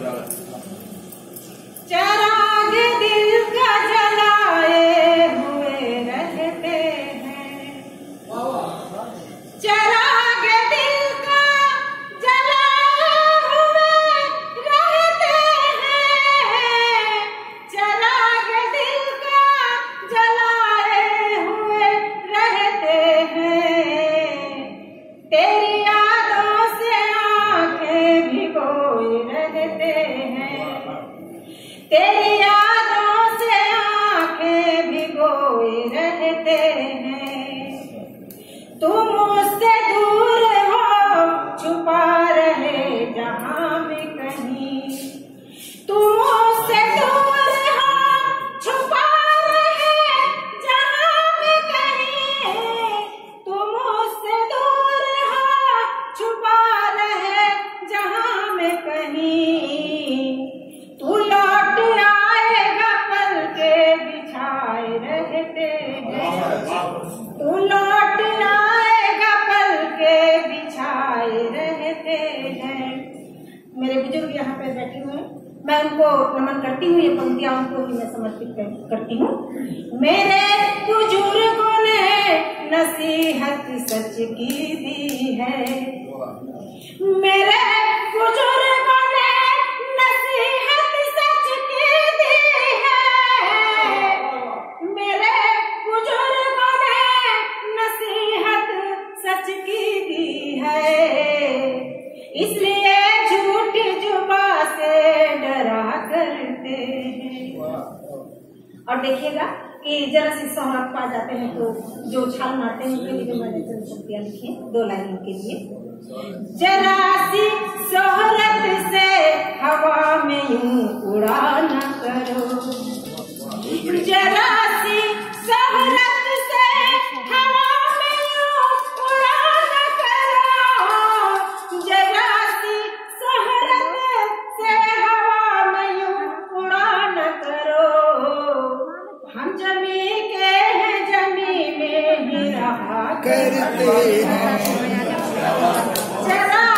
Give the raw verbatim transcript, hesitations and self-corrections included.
चिराग दिल का जलाए हुए रहते हैं, चिराग दिल का जलाए हुए रहते हैं, चिराग दिल का जलाए हुए रहते हैं। तेरी यादों से आंखें भिगोए रहते हैं, तेरी यादों से आंखें भिगोए रहते हैं। तुम मुझसे दूर हो छुपा रहे जहां में कहीं, तुम मुझसे दूर हो छुपा रहे जहां में कहीं, तुम मुझसे दूर हो छुपा रहे जहां में कहीं। तू लौट आएगा पल के बिछाए रहते हैं, तू लौट आएगा पल के बिछाए रहते हैं। मेरे बुजुर्ग यहाँ पे बैठे हुए हैं, मैं उनको नमन करती हूँ, ये पंक्तियां उनको ही मैं समर्पित करती हूँ। मेरे बुजुर्गों ने नसीहत सच की दी है, मेरे बुजुर्गों ने नसीहत सच की दी है, मेरे बुजुर्गों ने नसीहत सच की दी है। इसलिए झूठी जुबां से डरा करते हैं। और देखिएगा कि जरा सी शोहरत पा जाते हैं तो जो छाल मारते हैं उनके लिए मैंने चंद पंक्तियां लिखी हैं, दो लाइनों के लिए। जरा सी शोहरत से हवा में यूं उड़ा न करो, जरा सी शोहरत से हवा में यूं उड़ा न करो, जरा सी शोहरत से हवा में यूं उड़ा न करो। हम जमी के हैं, जमी में ही रहा करते हैं, जरा